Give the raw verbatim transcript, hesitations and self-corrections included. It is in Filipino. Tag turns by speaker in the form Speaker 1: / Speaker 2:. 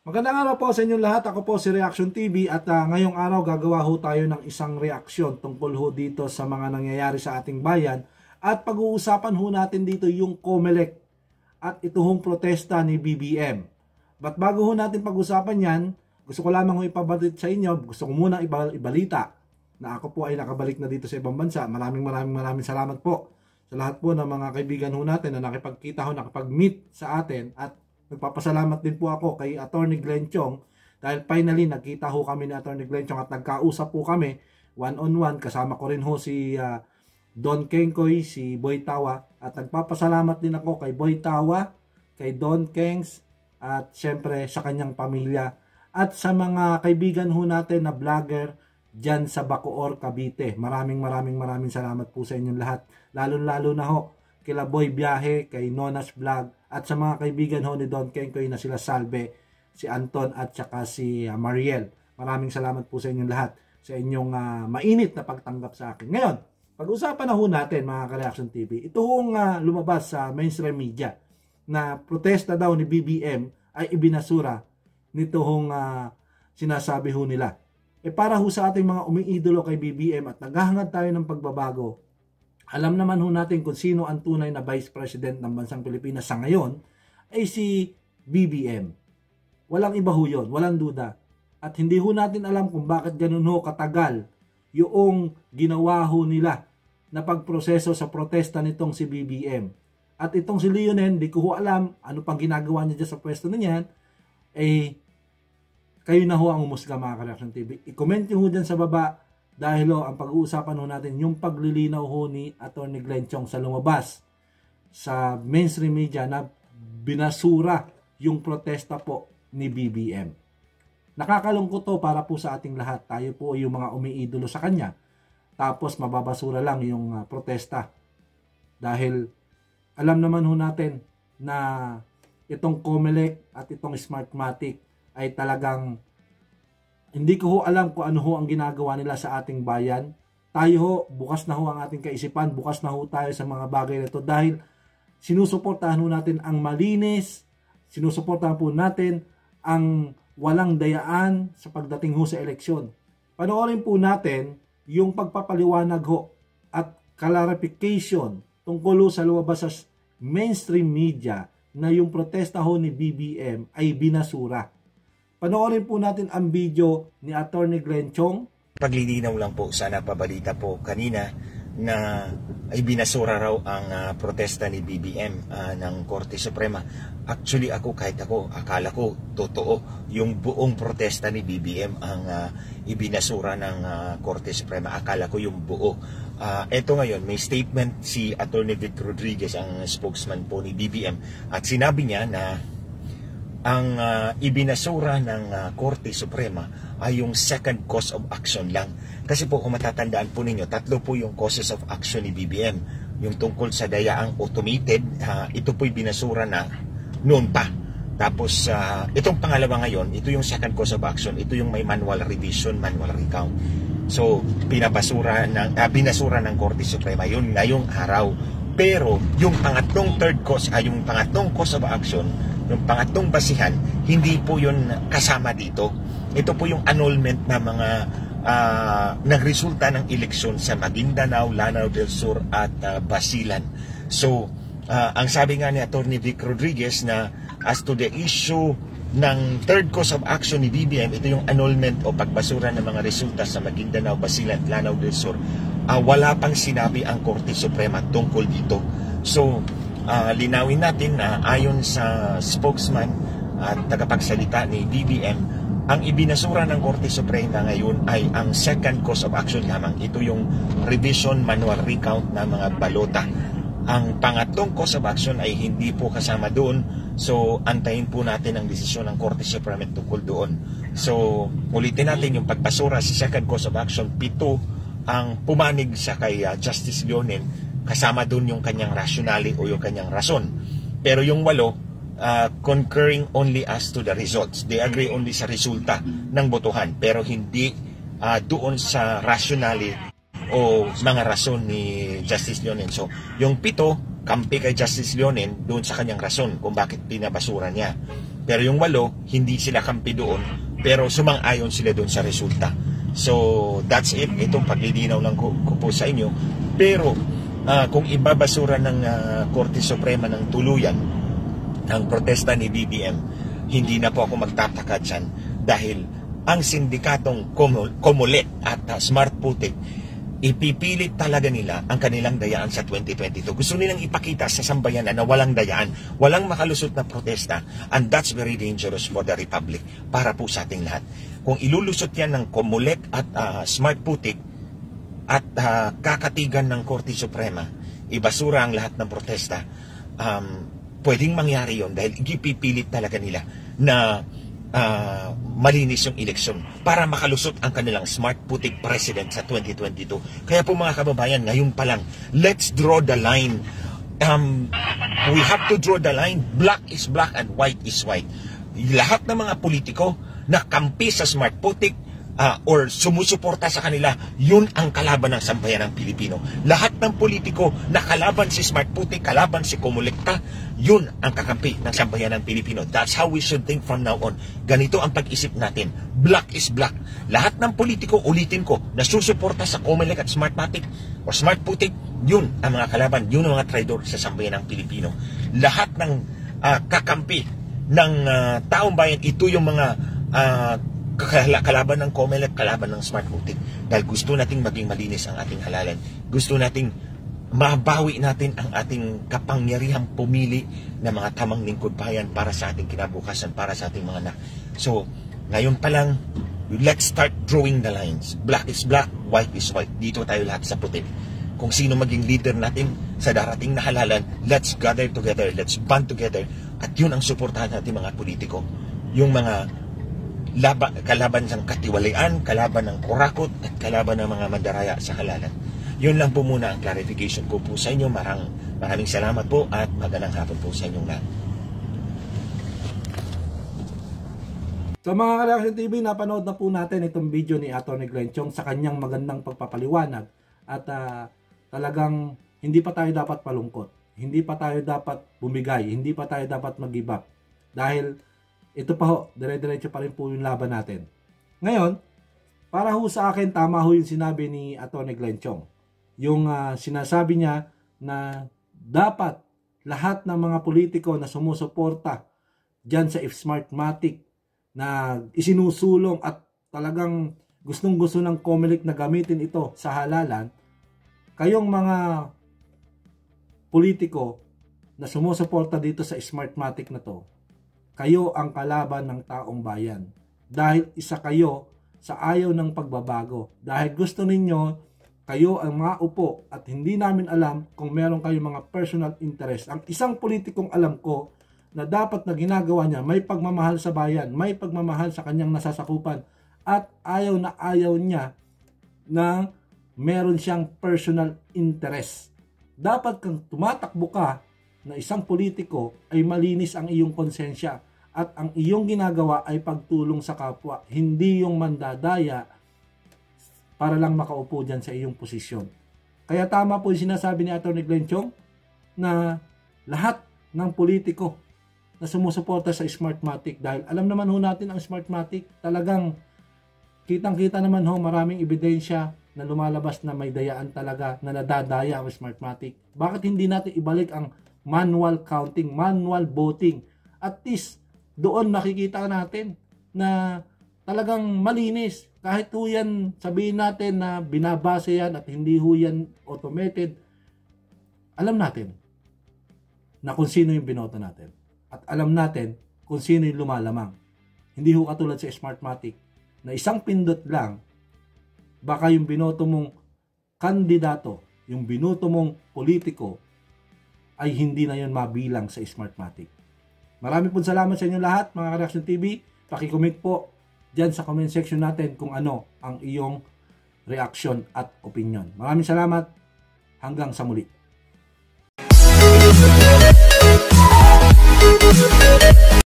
Speaker 1: Magandang araw po sa inyong lahat. Ako po si Reaksyon T V at uh, ngayong araw gagawa ho tayo ng isang reaksyon tungkol ho dito sa mga nangyayari sa ating bayan at pag-uusapan ho natin dito yung COMELEC at ito hong protesta ni B B M. But bago ho natin pag-usapan yan, gusto ko lamang ho ipabalit sa inyo, gusto ko muna ibalita na ako po ay nakabalik na dito sa ibang bansa. Maraming maraming maraming salamat po sa lahat po ng mga kaibigan ho natin na nakipagkita ho, nakipag-meet sa atin at nagpapasalamat din po ako kay Atty GLEN Chong dahil finally nagkita ho kami ni Atty GLEN Chong at nagkausap po kami one on one. Kasama ko rin ho si uh, Don Kengkoy, si Boy Tawa at nagpapasalamat din ako kay Boy Tawa, kay Don Kengs at syempre sa kanyang pamilya at sa mga kaibigan ho natin na vlogger dyan sa Bacoor, Cavite. Maraming maraming maraming salamat po sa inyong lahat, lalo lalo na ho kila Boy Biyahe, kay Nona's Vlog at sa mga kaibigan ho ni Don Kengkoy na sila Salve, si Anton at saka si uh, Mariel. Maraming salamat po sa inyong lahat sa inyong uh, mainit na pagtanggap sa akin. Ngayon, pag-usapan na ho natin mga ka-Reaksyon T V, ito hong uh, lumabas sa mainstream media na protesta daw ni B B M ay ibinasura nito hong uh, sinasabi ho nila. E para ho sa ating mga umiidolo kay B B M at naghahangad tayo ng pagbabago, alam naman ho natin kung sino ang tunay na Vice President ng bansang Pilipinas sa ngayon ay si B B M. Walang iba ho yun, walang duda. At hindi ho natin alam kung bakit ganun ho katagal yung ginawa ho nila na pagproseso sa protesta nitong si B B M. At itong si Leonen, di ko ho alam ano pang ginagawa niya dyan sa pwesto na yan, eh kayo na ho ang umusga mga ka-Reaksyon T V. I-comment nyo ho dyan sa baba. Dahil ho, ang pag-uusapan ho natin, yung paglilinaw ho ni Atty GLEN Chong sa lumabas sa mainstream media na binasura yung protesta po ni B B M. Nakakalungkot to para po sa ating lahat. Tayo po yung mga umiidolo sa kanya. Tapos mababasura lang yung uh, protesta. Dahil alam naman ho natin na itong COMELEC at itong Smartmatic ay talagang hindi ko ho alam kung ano ho ang ginagawa nila sa ating bayan. Tayo ho, bukas na ho ang ating kaisipan, bukas na ho tayo sa mga bagay na ito dahil sinusuportahan ho natin ang malinis, sinusuportahan po natin ang walang dayaan sa pagdating ho sa eleksyon. Panoorin po natin yung pagpapaliwanag ho at clarification tungkol sa lumabas sa mainstream media na yung protesta ho ni B B M ay binasura. Panoorin po natin ang video ni Atty GLEN Chong.
Speaker 2: Paglilinaw lang po, sana pabalita po kanina na ay binasura raw ang uh, protesta ni B B M uh, ng Korte Suprema. Actually ako, kahit ako, akala ko totoo yung buong protesta ni B B M ang uh, ibinasura ng uh, Korte Suprema. Akala ko yung buo. Uh, eto ngayon, may statement si Atty Vic Rodriguez, ang spokesman po ni B B M, at sinabi niya na ang uh, ibinasura ng uh, Korte Suprema ay yung second cause of action lang. Kasi po kung matatandaan po ninyo, tatlo po yung causes of action ni B B M. Yung tungkol sa dayaang automated, uh, ito po'y binasura na noon pa. Tapos uh, itong pangalawa ngayon, ito yung second cause of action. Ito yung may manual revision, manual recount. So pinabasura ng, uh, binasura ng Korte Suprema yun ngayong araw. Pero yung pangatlong third cause, ay uh, yung pangatlong cause of action, yung pangatlong basihan, hindi po yun kasama dito. Ito po yung annulment na mga uh, nagresulta ng eleksyon sa Maguindanao, Lanao del Sur at uh, Basilan. So, uh, ang sabi nga ni Atty Vic Rodriguez na as to the issue ng third cause of action ni B B M, ito yung annulment o pagbasura ng mga resulta sa Maguindanao, Basilan at Lanao del Sur, uh, wala pang sinabi ang Korte Suprema tungkol dito. So, Uh, linawin natin na ayon sa spokesman at tagapagsalita ni B B M, ang ibinasura ng Korte Suprema ngayon ay ang second cause of action lamang. Ito yung revision manual recount ng mga balota. Ang pangatlong cause of action ay hindi po kasama doon. So antayin po natin ang desisyon ng Korte Suprema tungkol doon. So ulitin natin yung pagbasura sa second cause of action, pito ang pumanig sa kay uh, Justice Leonen. Kasama doon yung kanyang rationale o yung kanyang rason. Pero yung walo, uh, concurring only as to the results. They agree only sa resulta ng botohan. Pero hindi uh, doon sa rationale o mga rason ni Justice Leonen. So, yung pito, kampi kay Justice Leonen doon sa kanyang rason kung bakit pinabasura niya. Pero yung walo, hindi sila kampi doon, pero sumang-ayon sila doon sa resulta. So, that's it. Itong paglilinaw lang ko, ko po sa inyo. Pero, uh, kung ibabasura ng uh, Korte Suprema ng tuluyan ang protesta ni B B M, hindi na po ako magtataka dyan dahil ang sindikatong Comelec at uh, Smart Putik, ipipilit talaga nila ang kanilang dayaan sa twenty twenty-two. Gusto nilang ipakita sa sambayanan na walang dayaan, walang makalusot na protesta, and that's very dangerous for the Republic, para po sa ating lahat. Kung ilulusot yan ng Comelec at uh, Smart Putik at uh, kakatigan ng Korte Suprema, ibasura ang lahat ng protesta, um, pwedeng mangyari yon dahil ipipilit talaga nila na Uh, malinis yung eleksyon para makalusot ang kanilang Smart Putik president sa twenty twenty-two. Kaya po mga kababayan, ngayon pa lang, let's draw the line. Um, we have to draw the line. Black is black and white is white. Lahat ng mga politiko na kampi sa Smart Putik uh, or sumusuporta sa kanila, yun ang kalaban ng sambayan ng Pilipino. Lahat ng politiko na kalaban si Smart Putik, kalaban si Comelec, yun ang kakampi ng sambayan ng Pilipino. That's how we should think from now on. Ganito ang pag-isip natin. Black is black. Lahat ng politiko, ulitin ko, na susuporta sa Comelec at Smart Putik o Smart Putik, yun ang mga kalaban, yun ang mga traidor sa sambayan ng Pilipino. Lahat ng uh, kakampi ng uh, taong bayan, ito yung mga uh, kalaban ng Comelec, kalaban ng Smart Putik. Dahil gusto nating maging malinis ang ating halalan. Gusto nating mabawi natin ang ating kapangyarihang pumili ng mga tamang lingkod bayan para sa ating kinabukasan, para sa ating mga anak. So, ngayon pa lang, let's start drawing the lines. Black is black, white is white. Dito tayo lahat sa puti. Kung sino maging leader natin sa darating na halalan, let's gather together, let's band together. At yun ang suportahan natin mga politiko. Yung mga laba, kalaban ng katiwalian, kalaban ng kurakot, at kalaban ng mga mandaraya sa halalan. Yun lang po muna ang clarification ko po sa inyo. Marang, maraming salamat po at magandang hapon po sa inyong lahat.
Speaker 1: So mga Reaksyon T V, napanood na po natin itong video ni Atty GLEN Chong sa kanyang magandang pagpapaliwanag. At uh, talagang hindi pa tayo dapat palungkot. Hindi pa tayo dapat bumigay. Hindi pa tayo dapat mag-give up. Dahil ito pa ho, dire-diretso pa rin po yung laban natin. Ngayon, para ho sa akin, tama ho yung sinabi ni Atty GLEN Chong. Yung uh, sinasabi niya na dapat lahat ng mga politiko na sumusuporta dyan sa Smartmatic na isinusulong at talagang gustong gusto ng Comelec na gamitin ito sa halalan, kayong mga politiko na sumusuporta dito sa Smartmatic na to, kayo ang kalaban ng taong bayan. Dahil isa kayo sa ayaw ng pagbabago. Dahil gusto ninyo kayo ang maupo at hindi namin alam kung meron kayong mga personal interest. Ang isang politikong alam ko na dapat na ginagawa niya, may pagmamahal sa bayan, may pagmamahal sa kanyang nasasakupan, at ayaw na ayaw niya na meron siyang personal interest. Dapat kang tumatakbo ka na isang politiko ay malinis ang iyong konsensya at ang iyong ginagawa ay pagtulong sa kapwa, hindi yung mandadaya para lang makaupo dyan sa iyong posisyon. Kaya tama po yung sinasabi ni Atty GLEN Chong na lahat ng politiko na sumusuporta sa Smartmatic, dahil alam naman ho natin ang Smartmatic, talagang kitang-kita naman ho, maraming ebidensya na lumalabas na may dayaan talaga, na nadadaya ang Smartmatic. Bakit hindi natin ibalik ang manual counting, manual voting? At least, doon makikita natin na talagang malinis. Kahit ho yan, sabihin natin na binabase yan at hindi ho yan automated, alam natin na kung sino yung binoto natin. At alam natin kung sino yung lumalamang. Hindi ho katulad sa Smartmatic na isang pindot lang, baka yung binoto mong kandidato, yung binoto mong politiko, ay hindi na yun mabilang sa Smartmatic. Maraming po salamat sa inyo lahat, mga Reaksyon T V. Paki-comment po dyan sa comment section natin kung ano ang iyong reaksyon at opinion. Maraming salamat. Hanggang sa muli.